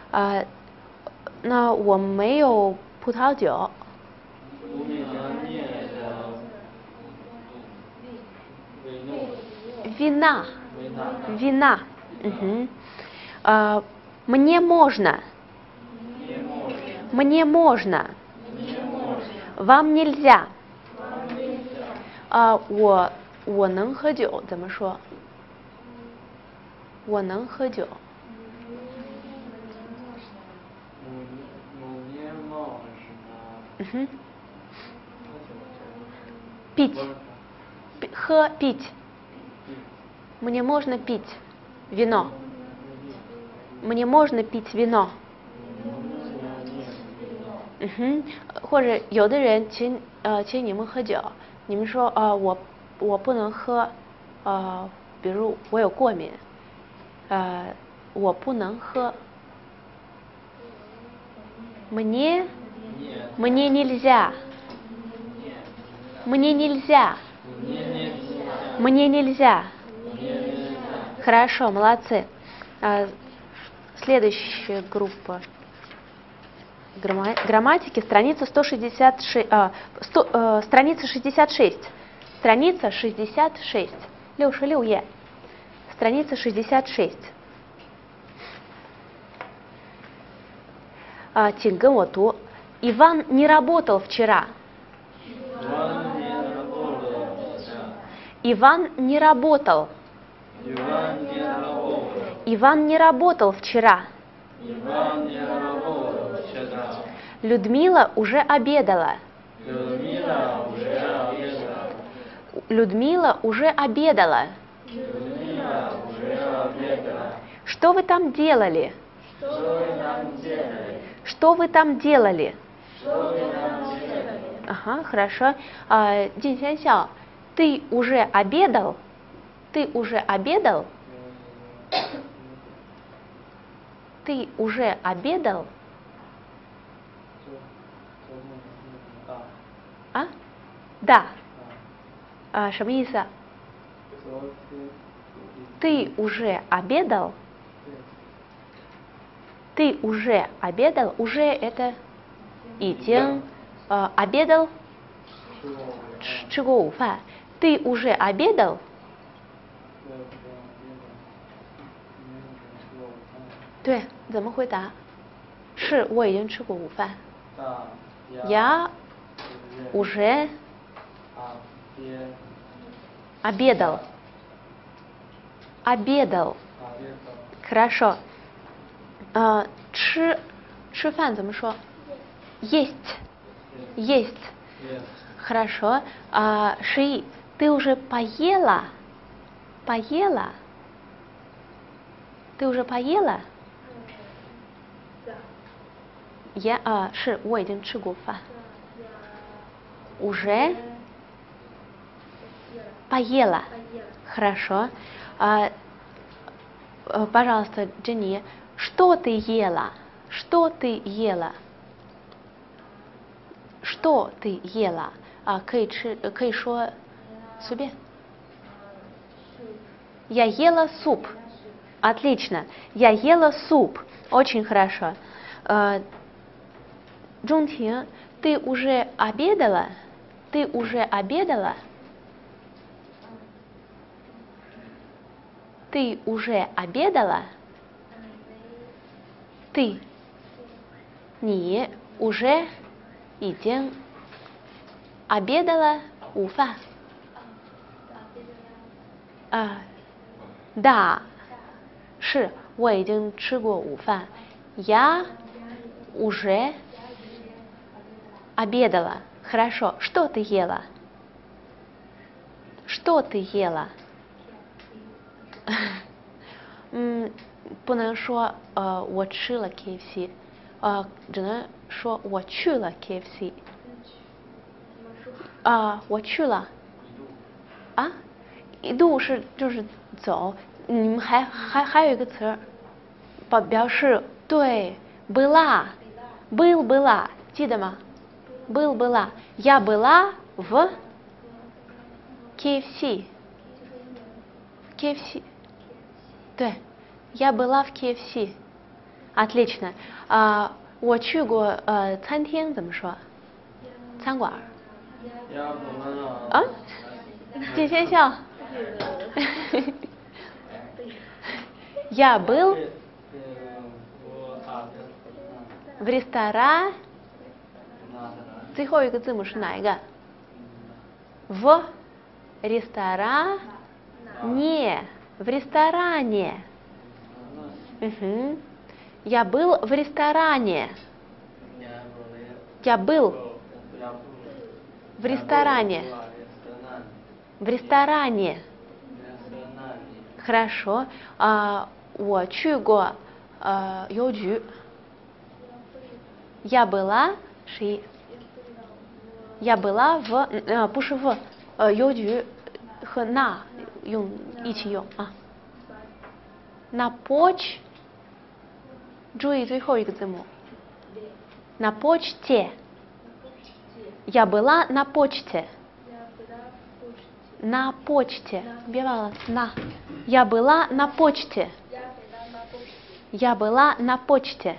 那我没有葡萄酒。Вина. Вина. Мне можно. Мне можно. Вам нельзя. 我能喝酒怎么说？我能喝酒。Пить. 喝 пить. Мне можно пить вино. Мне можно пить вино. 或者有的人请你们喝酒，你们说我不能喝，比如我有过敏，我不能喝。Мне нельзя. Мне нельзя. Мне нельзя. Хорошо, молодцы. Следующая группа грамматики, страница 166. Страница 66. Страница 66. 66页. Страница 66. 请跟我读。Иван не работал вчера. Иван не работал. Иван не работал вчера. Людмила уже обедала. Людмила уже обедала. Что вы там делали? Что вы там делали? Ага, хорошо. Дин Сянсяо, ты уже обедал? Ты уже обедал? Ты уже обедал? Да. 什么意思？ Ты уже обедал? Ты уже обедал? Уже это 已经обедал? 吃过午饭。Ты уже обедал? 对，怎么回答？是，我已经吃过午饭。Я уже обедал. Обедал. Хорошо. 吃饭怎么说？ Есть. Есть. Хорошо. Ши, ты уже поела? Поела? Ты уже поела?我已经吃过饭。Уже поела. Хорошо. Пожалуйста, Дженни, что ты ела? Что ты ела? Что ты ела? 可以说随便。Я ела суп. Отлично. Я ела суп. Очень хорошо. Джунтин, ты уже обедала? Ты уже обедала? Ты уже обедала? Ты. 你 уже 已经 обедала 午饭。Да. 是，我已经吃过午饭。Я уже обедала. Хорошо. Что ты ела? Что ты ела? 不能说我吃了 KFC，只能说我去了 KFC。我去了。一度是就是走。你们还有一个词儿，表示对 была была 记得吗？ была я была в KFC。 KFC 对，я была в KFC。 Отлично. 我去过餐厅怎么说？餐馆。啊？金先笑。Я был в ресторане. 最后一个字母是哪一个？ В ресторане. В ресторане. Я был в ресторане. Я был в ресторане. В ресторане. Хорошо. 我去过邮局。Я была 是 Я была в 不是 в 邮局和那一起用啊。На почте 注意最后一个字母。На почте. Я была на почте. На почте. 别忘了на. Я была на почте. Я была на почте.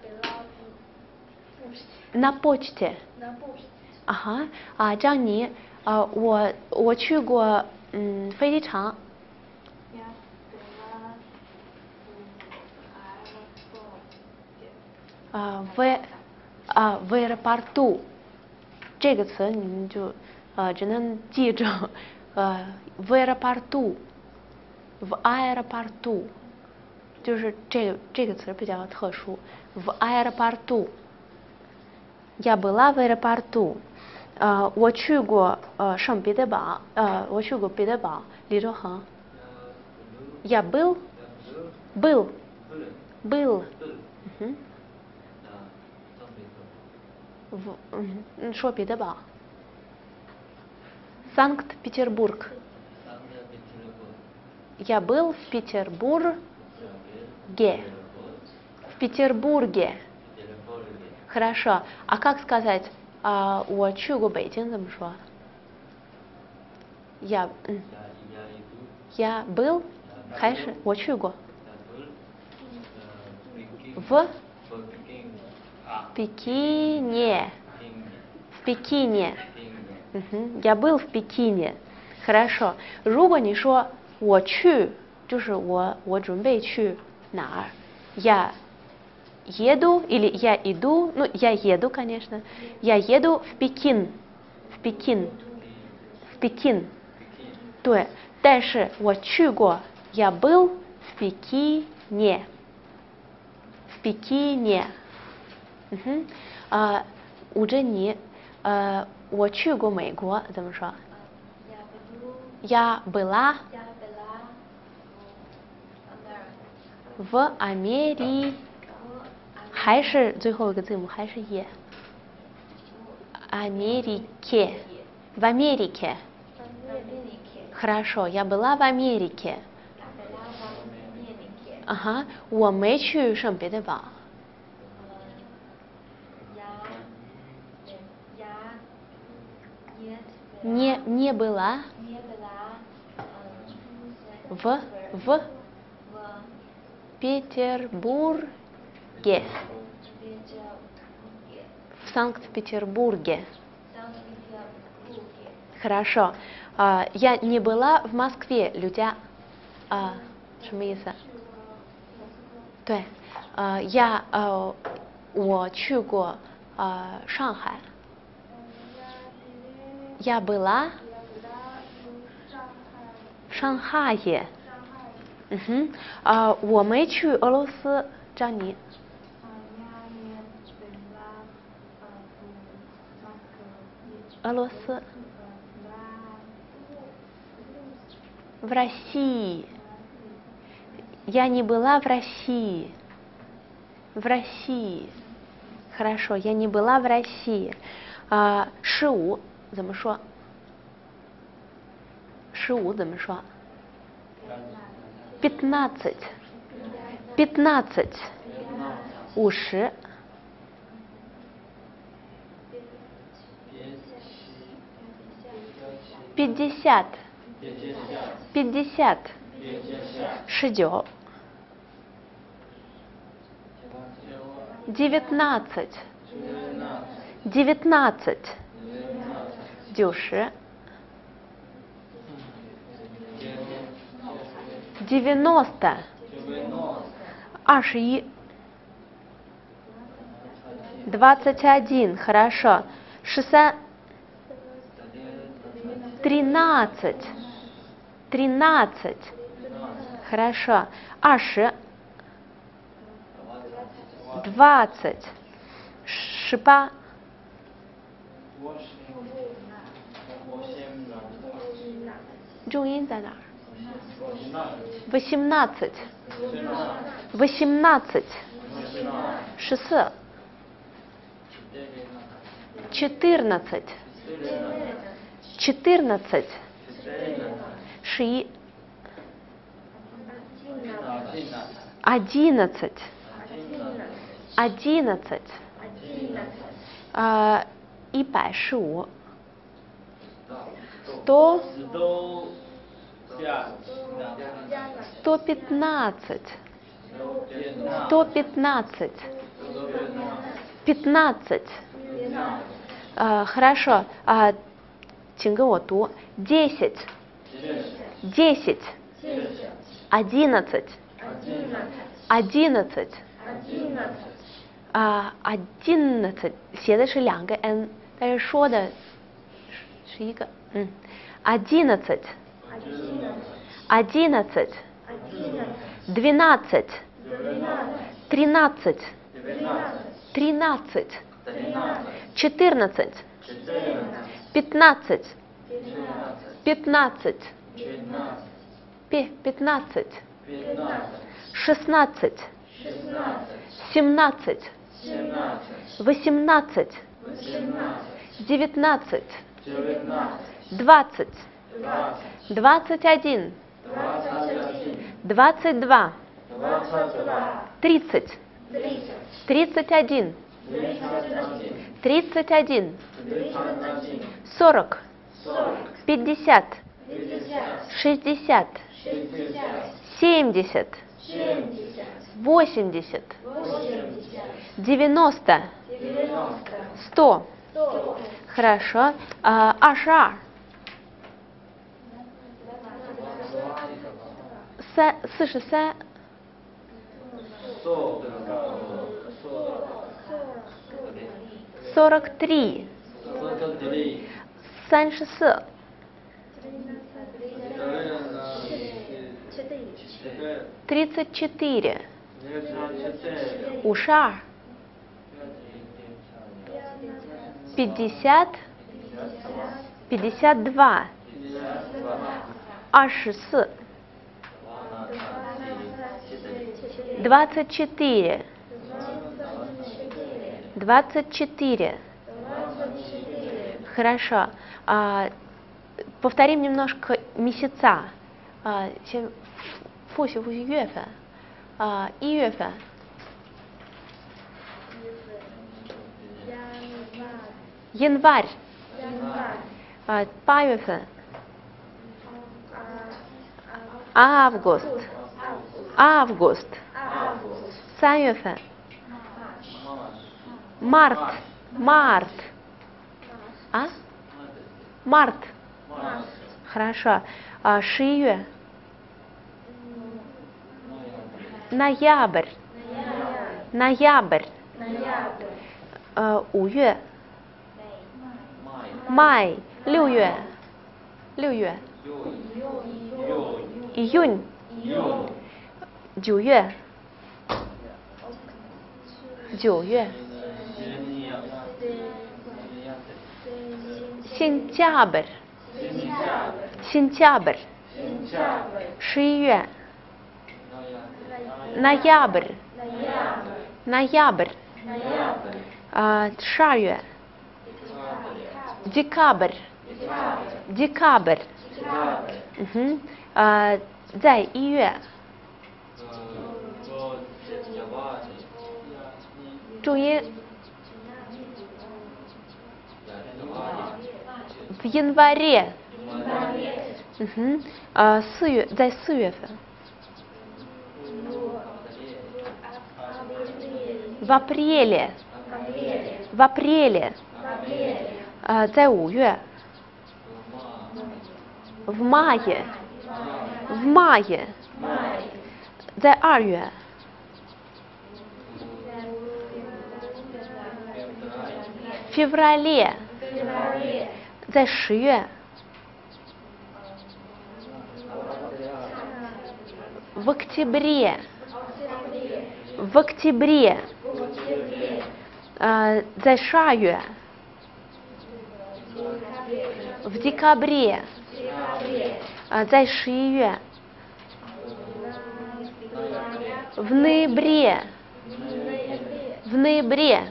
На почте. Ага. 张妮，我去过飞机场。в аэропорту 这个词你们就只能记住в аэропорту в аэропорту 就是这个词比较特殊 в аэропорту Я была в аэропорту 我去过圣彼得堡我去过彼得堡李周恒 Я был说彼得堡 Санкт-Петербург Я был в Петербурге в Петербурге Хорошо а как сказать 我去过北京怎么说 Я был 还是我去过 в Пекине в Пекине Я был в Пекине Хорошо 如果你说我去就是我准备去哪儿 Я еду или я иду ну я еду конечно Я еду в Пекин в Пекин в Пекин 对但是我去过 Я был в Пекине в Пекине吴珍妮我去过美国怎么说 Я была в Америке 还是最后一个字母还是 е Америке в Америке Хорошо Я была в Америке ага 我没去圣彼得堡не была в Петербурге в Санкт-Петербурге Хорошо я не была в Москве 吕佳什么意思对我去过上海Я была в Шанхае 我没去俄罗斯张妮俄罗斯 В России Я не была в России в России Хорошо я не была в России 15怎么说15怎么说 15 50 50 19 19. 19. 90. 90. 21. 21. Хорошо. 13. 13. Хорошо. 20. 20. 18. 重音在哪儿？18. 18. 14. 14. 14. 11. 11. 11. 115. 100. 115. 115. 15. Хорошо. 请跟我读。10. 10. 11. 11. 11写的是2个 n， 但是说的是一个11. 11. 12. 13. 13. 14. 15. 15. 15. 16. 17. 18. 19. 20. 21. 22. 30. 31. 31. 40. 50. 60. 70. 80. 90. 100. Хорошо. 22. 43. 43. 34. 34. 52. 50. 52. 24. 24. 24. Хорошо. Повторим немножко месяца. 先复习月份。1月份。январь. 8月份。август. 3月份。март. март. Хорошо. 11月。ноябрь. 5月。май. 6月。июнь. 9月。сентябрь. 11月。ноябрь. 12月。декабрь. 在1月。重音。в январе. 4月，在4月份。в В апреле. В апреле. 在5月。В мае. В мае. 在2月。В феврале. 在10月。В октябре. В октябре. 在12月。В декабре. 在11月。В ноябре. В ноябре.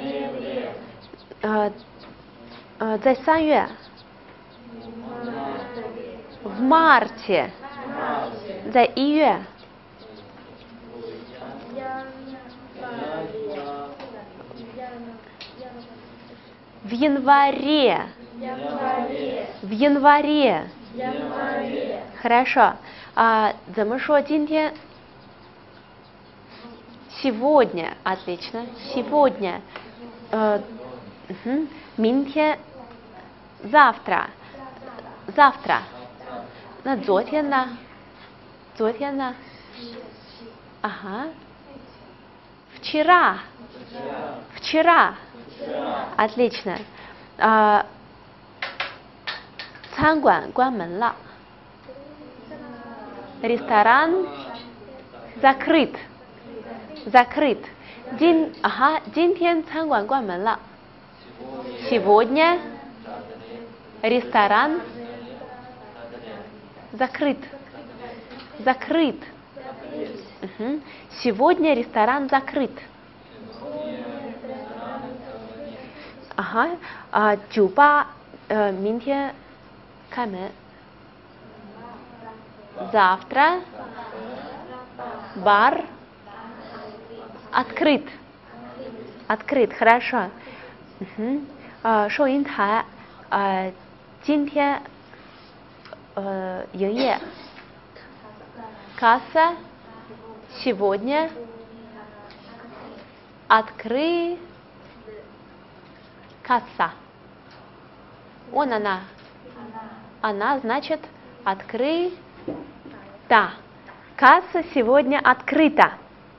在3月。В марте. 在1月。В январе. В январе. Хорошо. 怎么说今天？Сегодня. Отлично. Сегодня. 明天。Завтра. Завтра. 那昨天呢？昨天呢？ Ага. Вчера. Вчера. Отлично. 餐馆关门了。Ресторан закрыт. Закрыт. 今天餐馆关门了。Сегодня ресторан закрыт. Закрыт. Сегодня ресторан закрыт. Ага. 酒吧明天开门。Завтра бар открыт. Открыт. Хорошо. 收银台今天营业。Касса сегодня открыт. Касса. Вон она. Она значит открыта. Касса сегодня открыта.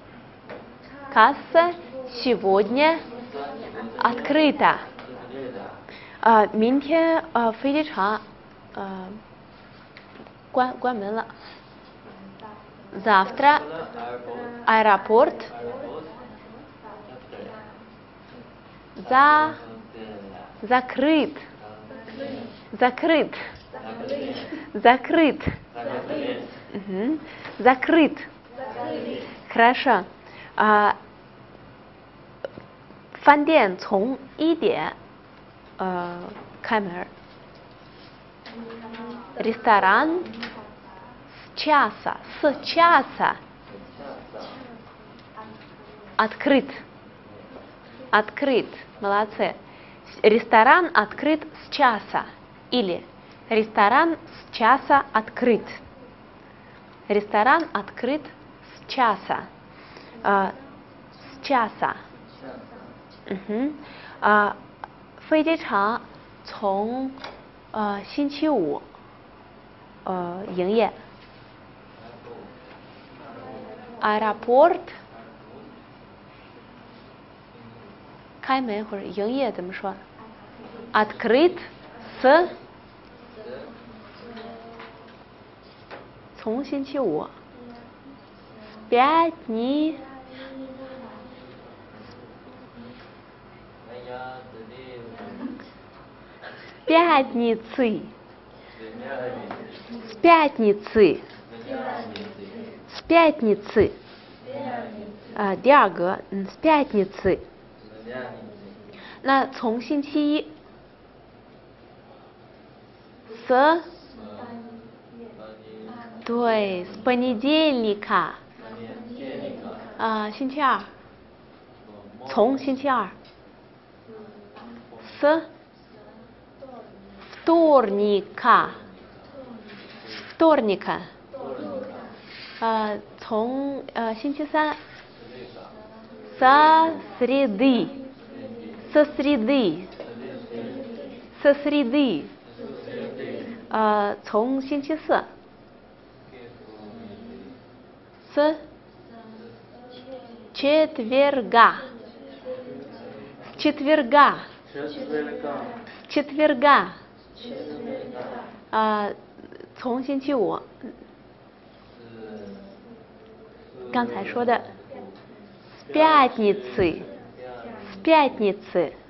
Касса сегодня открыта. 明天飞机场关门了。Завтра аэропорт закрыт. Закрыт. Закрыт. Закрыт. Хорошо. 饭店从1点开门。Ресторан с часа открыт. Открыт. Молодцы. Ресторан открыт с часа. Или ресторан с часа открыт. Ресторан открыт с часа. С часа. 飞机场从星期五营业。Аэропорт 开门或者营业怎么说 ？Открыт с 从星期五。Пятница. Пятницы. С пятницы. С пятницы. 第二个с пятницы. 那从星期一 с 对 с понедельника. 星期二从星期二 с вторника. 从星期三 с Со среды. Со среды. Со среды. 从星期四。С четверга. С четверга. С четверга. 从星期五。刚才说的。С пятницы. С пятницы.